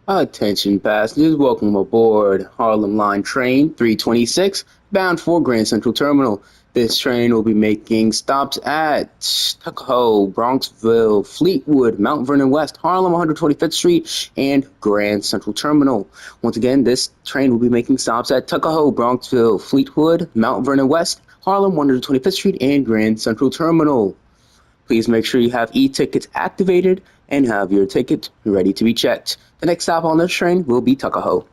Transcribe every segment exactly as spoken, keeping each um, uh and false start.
Attention passengers, welcome aboard Harlem Line Train three twenty-six, bound for Grand Central Terminal. This train will be making stops at Tuckahoe, Bronxville, Fleetwood, Mount Vernon West, Harlem one hundred twenty-fifth Street, and Grand Central Terminal. Once again, this train will be making stops at Tuckahoe, Bronxville, Fleetwood, Mount Vernon West, Harlem one hundred twenty-fifth Street, and Grand Central Terminal. Please make sure you have e-tickets activated and have your ticket ready to be checked. The next stop on this train will be Tuckahoe.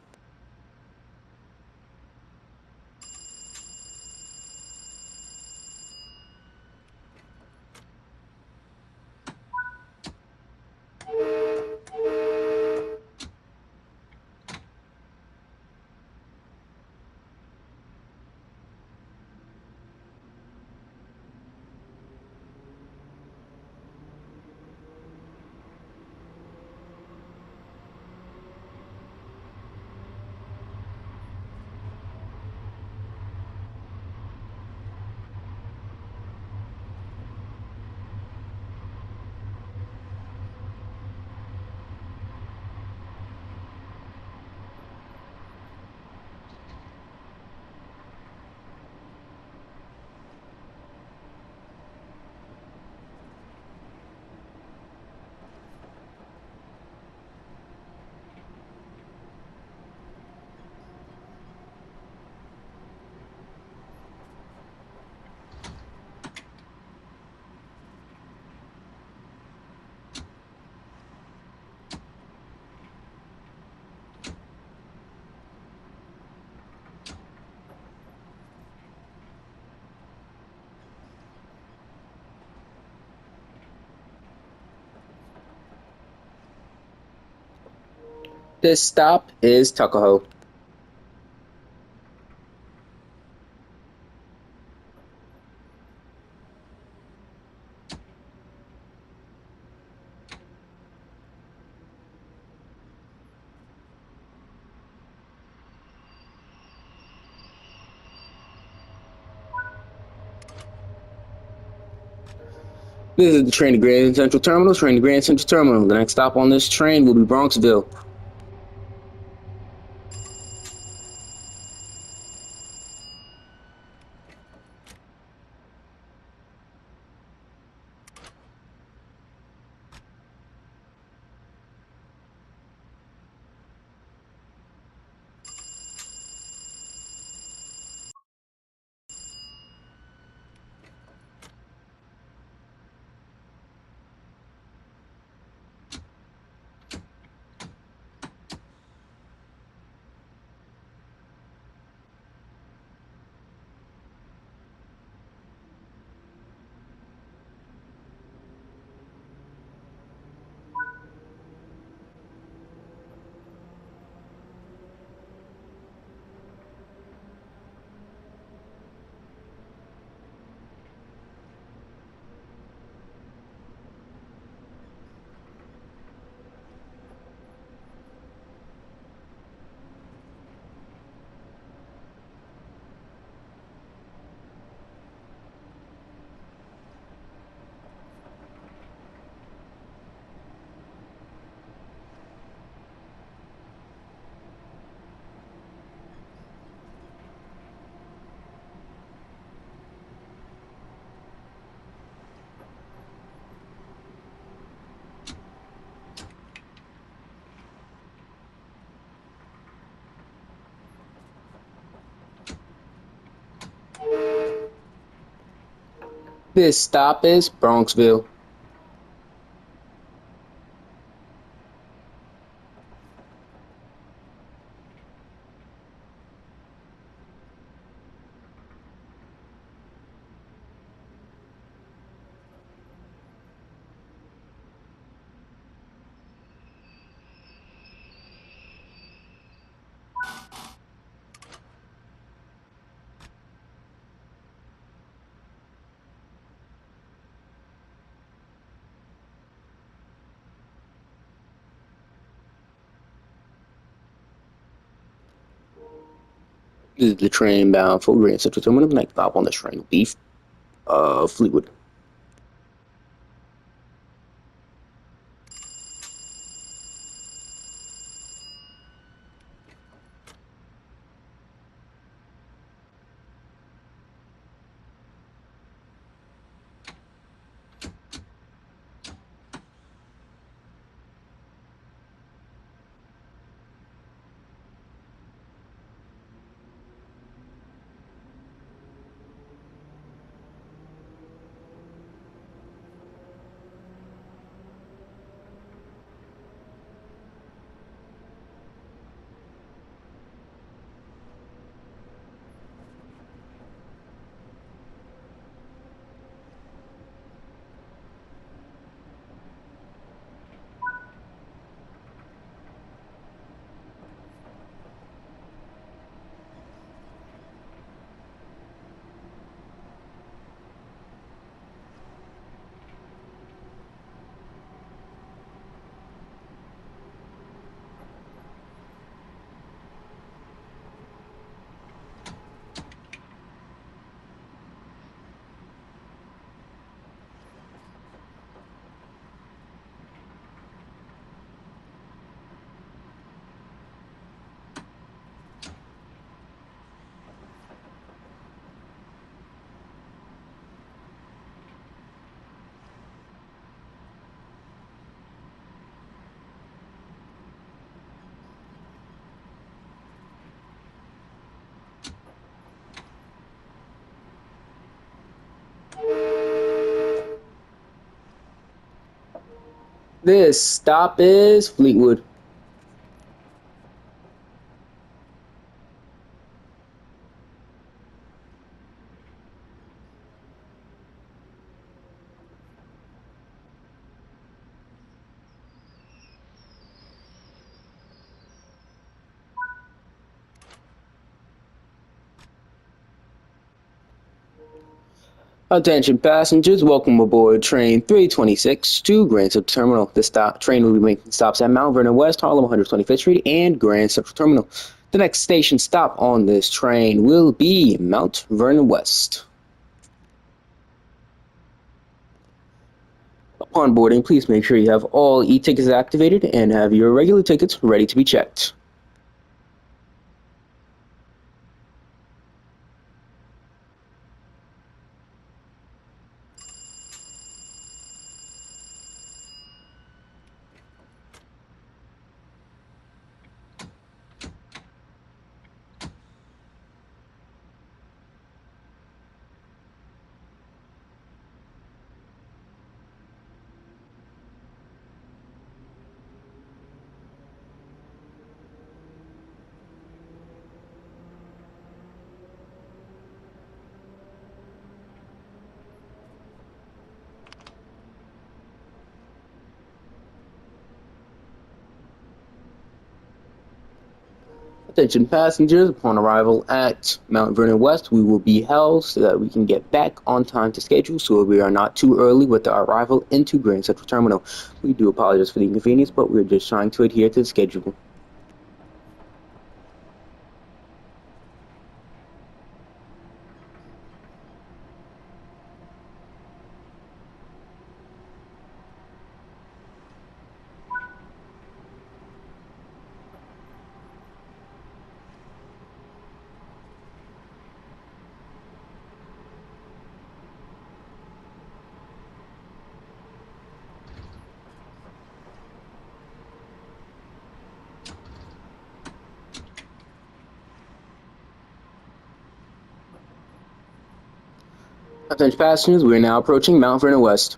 This stop is Tuckahoe. This is the train to Grand Central Terminal. Train to Grand Central Terminal. The next stop on this train will be Bronxville. This stop is Bronxville. This is the train bound for Grand Central Terminal. The next stop on this train will be uh, Fleetwood. This stop is Fleetwood. Attention passengers, welcome aboard train three twenty-six to Grand Central Terminal. This stop train will be making stops at Mount Vernon West, Harlem, one hundred twenty-fifth Street, and Grand Central Terminal. The next station stop on this train will be Mount Vernon West. Upon boarding, please make sure you have all e-tickets activated and have your regular tickets ready to be checked. Attention passengers, upon arrival at Mount Vernon West, we will be held so that we can get back on time to schedule so we are not too early with our arrival into Grand Central Terminal. We do apologize for the inconvenience, but we're just trying to adhere to the schedule. Attention passengers, we are now approaching Mount Vernon West.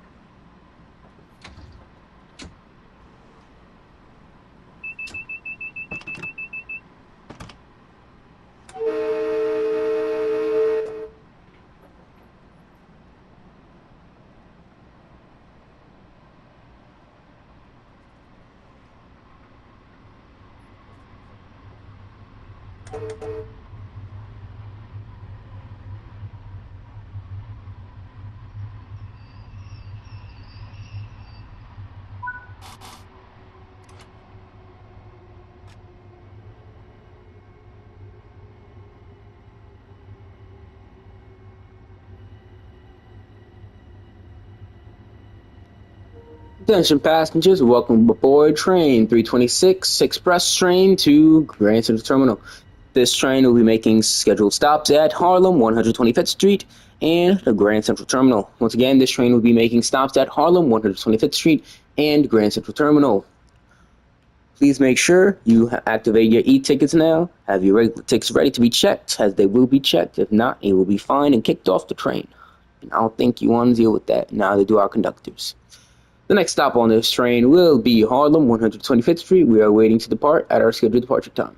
Attention passengers, welcome aboard train three twenty-six express train to Grand Central Terminal. This train will be making scheduled stops at Harlem, one hundred twenty-fifth Street, and the Grand Central Terminal. Once again, this train will be making stops at Harlem, one hundred twenty-fifth Street, and Grand Central Terminal. Please make sure you activate your e-tickets now. Have your regular tickets ready to be checked, as they will be checked. If not, you will be fined and kicked off the train. And I don't think you want to deal with that. Neither do our conductors. The next stop on this train will be Harlem, one hundred twenty-fifth Street. We are waiting to depart at our scheduled departure time.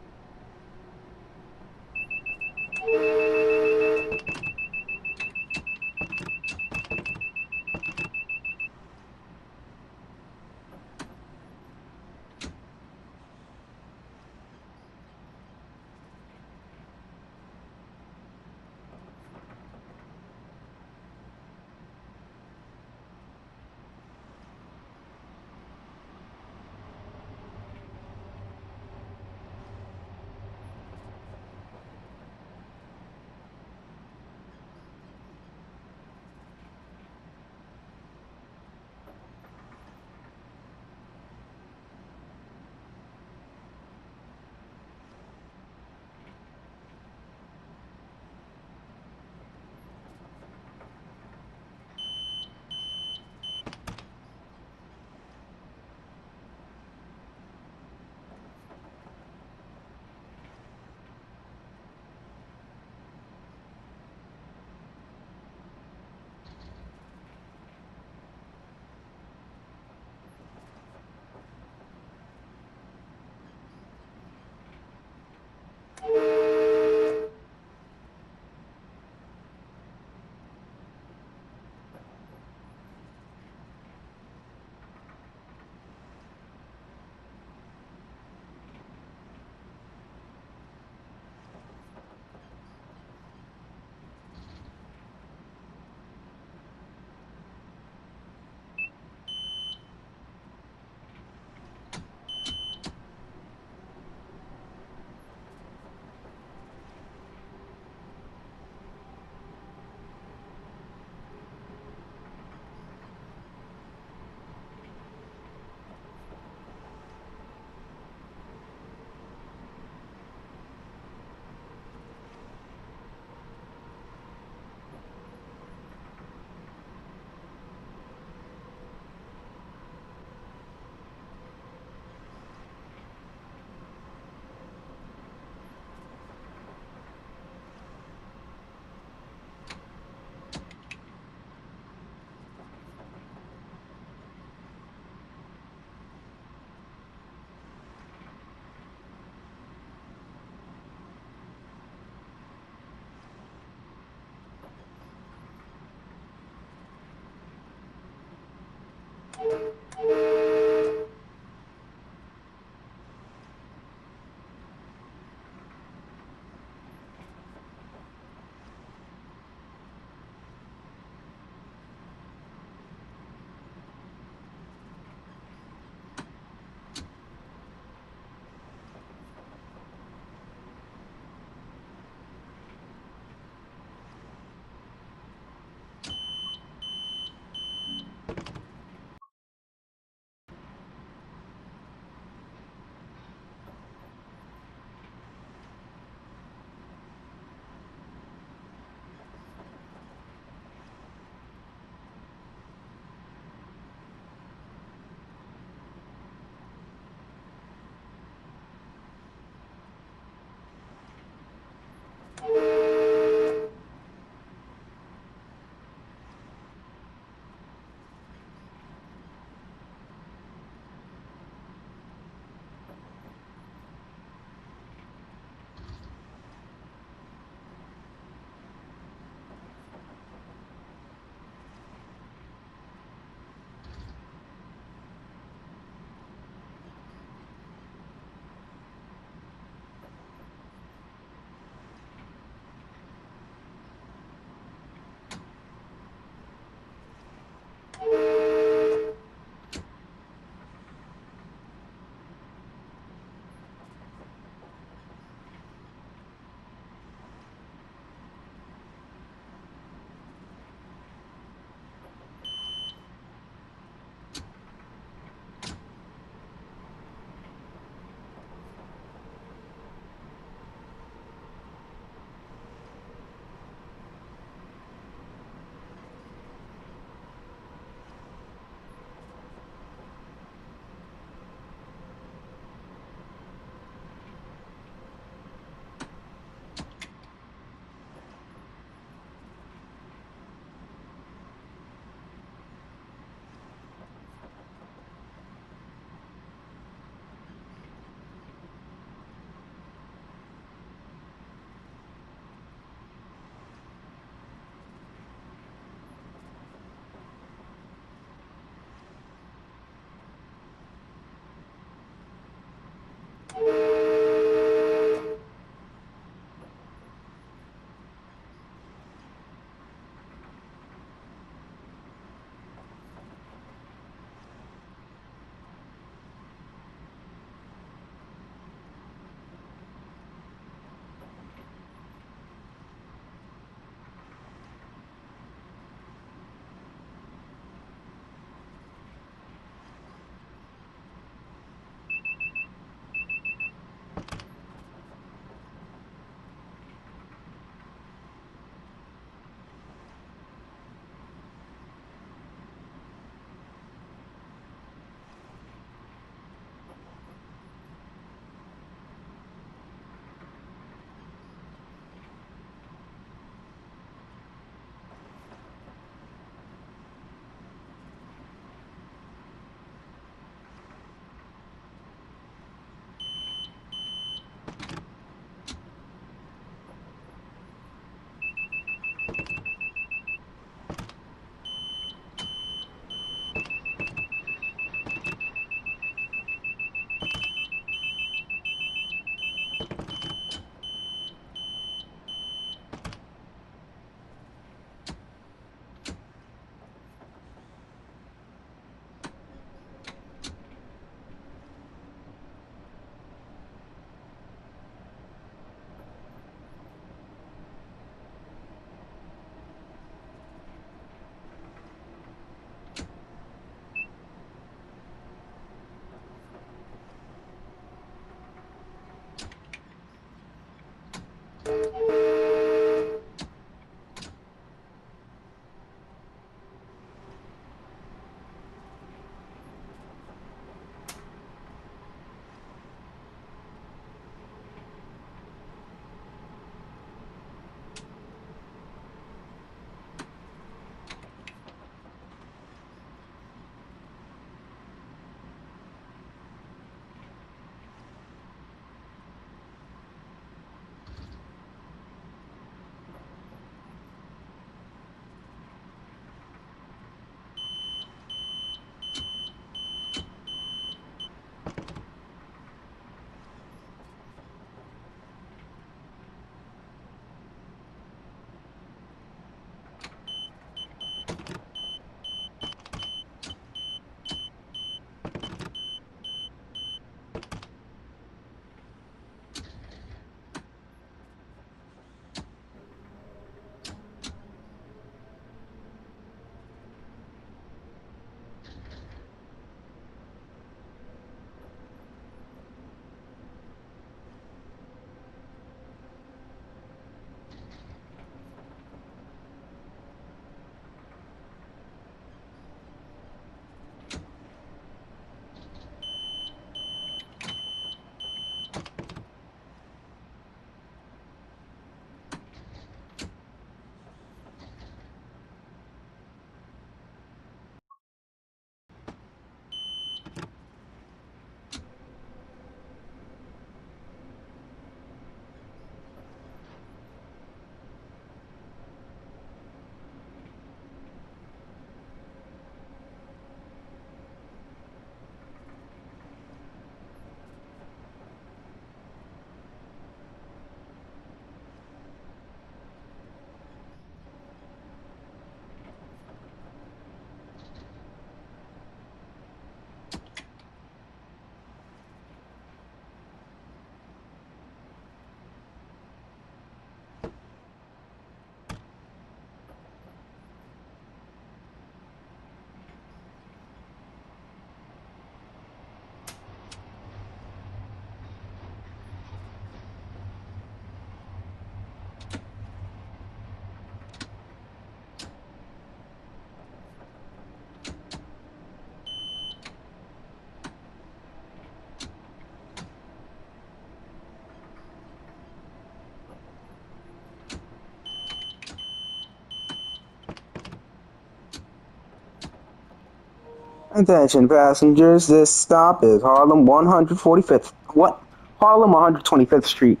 Attention passengers, this stop is Harlem one forty-fifth. What? Harlem one twenty-fifth Street.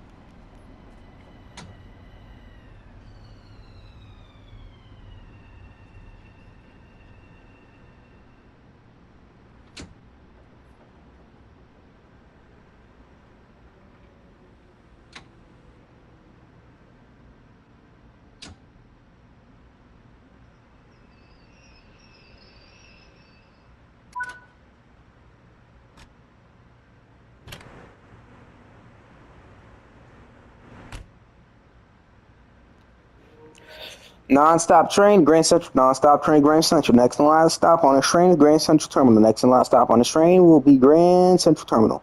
Non-stop train, Grand Central. Non-stop train, Grand Central. Next in line stop on the train is Grand Central Terminal. Next in line stop on the train will be Grand Central Terminal.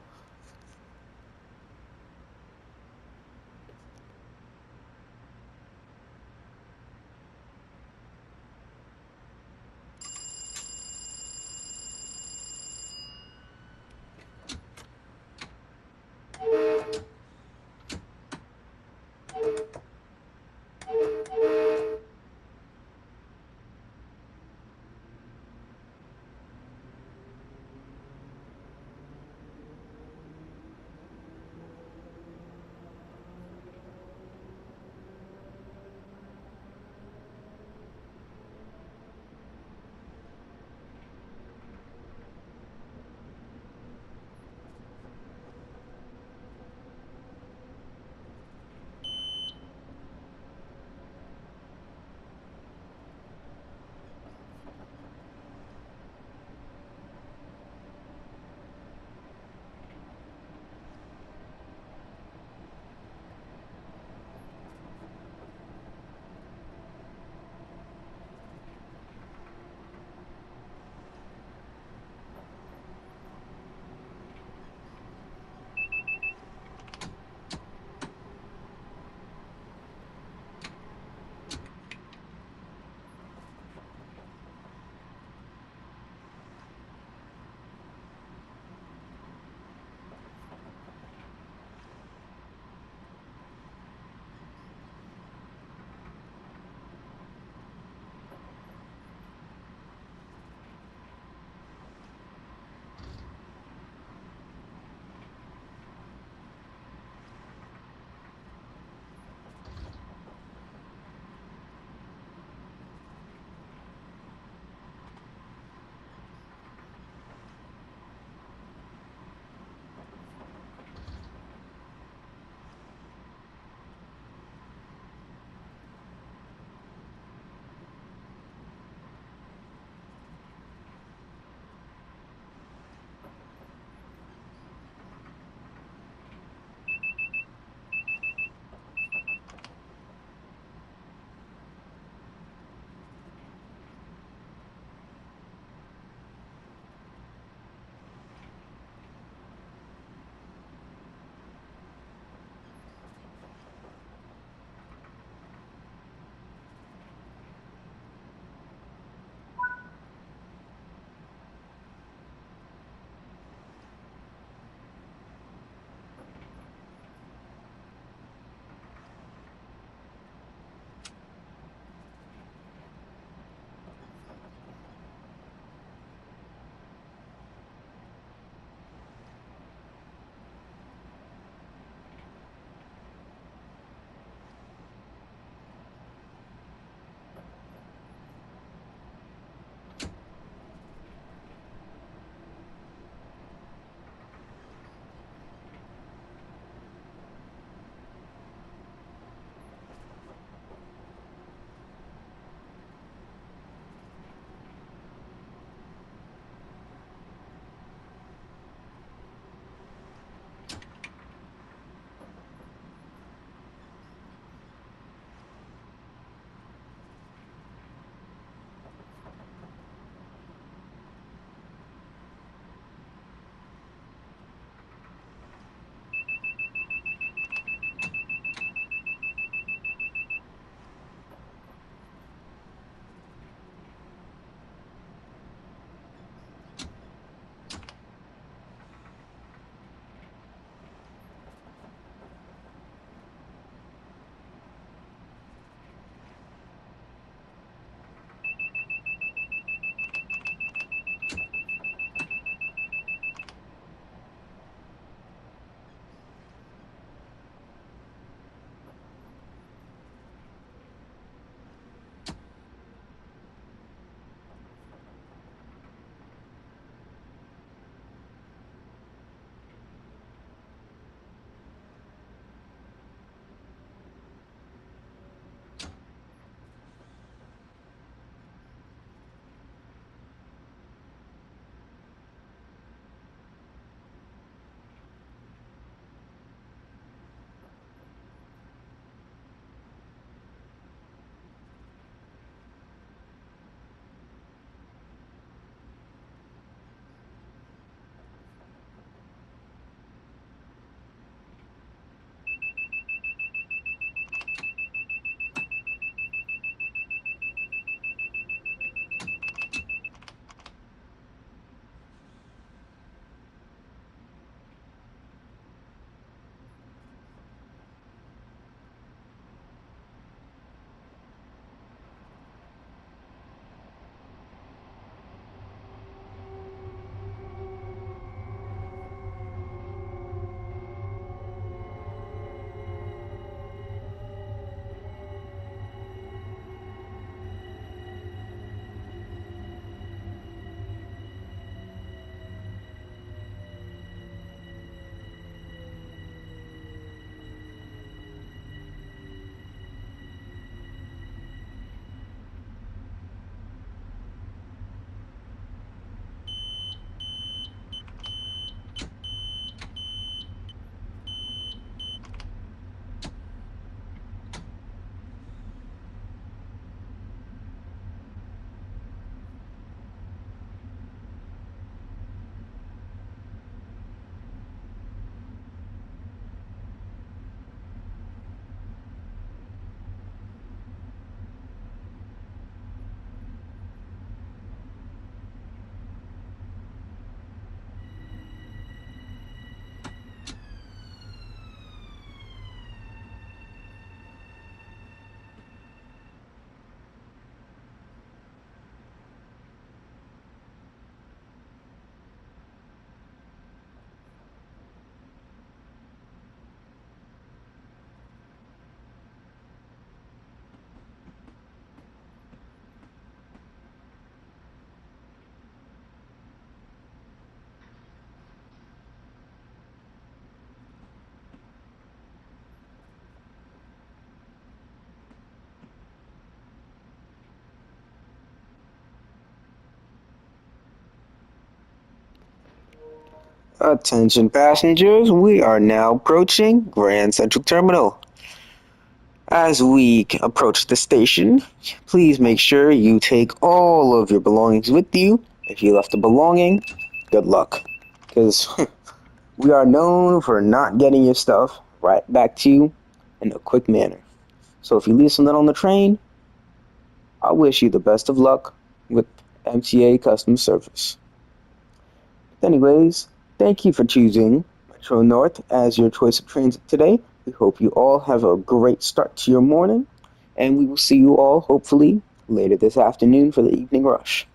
Attention passengers, we are now approaching Grand Central Terminal. As we approach the station, please make sure you take all of your belongings with you. If you left a belonging, good luck, because we are known for not getting your stuff right back to you in a quick manner. So if you leave something on the train, I wish you the best of luck with M T A customer service. Anyways, thank you for choosing Metro North as your choice of transit today. We hope you all have a great start to your morning, and we will see you all hopefully later this afternoon for the evening rush.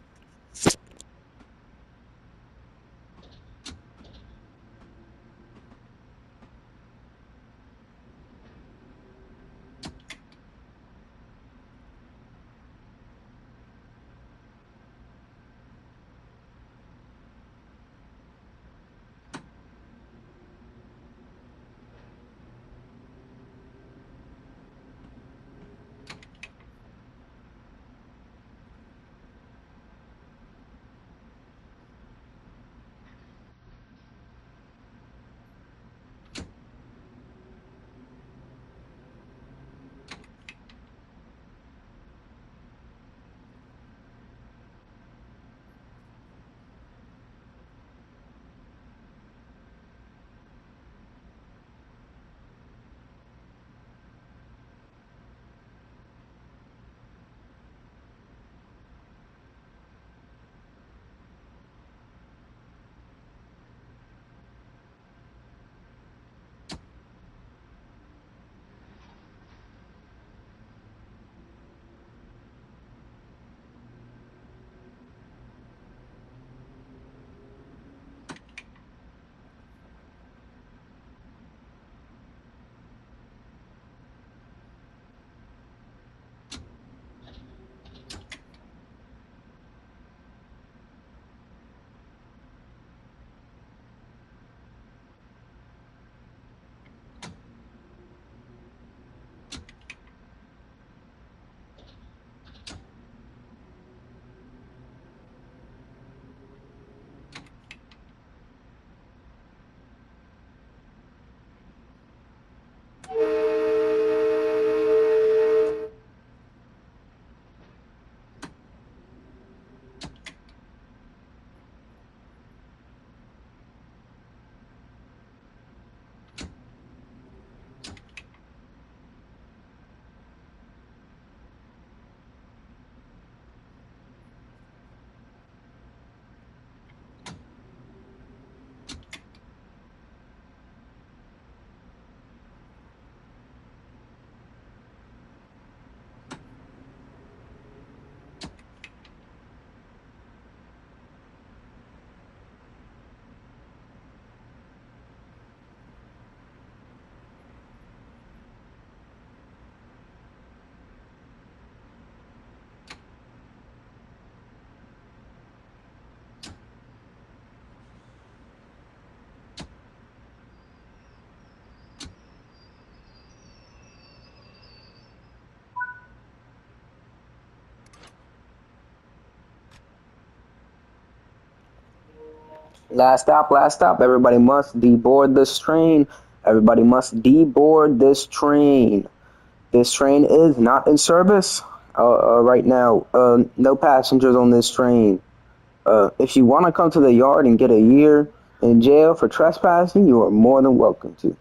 Last stop, last stop. Everybody must deboard this train. Everybody must deboard this train. This train is not in service uh, uh, right now. Uh, no passengers on this train. Uh, if you want to come to the yard and get a year in jail for trespassing, you are more than welcome to.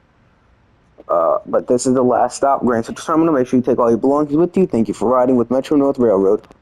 Uh, but this is the last stop, Grand Central Terminal. Make sure you take all your belongings with you. Thank you for riding with Metro North Railroad.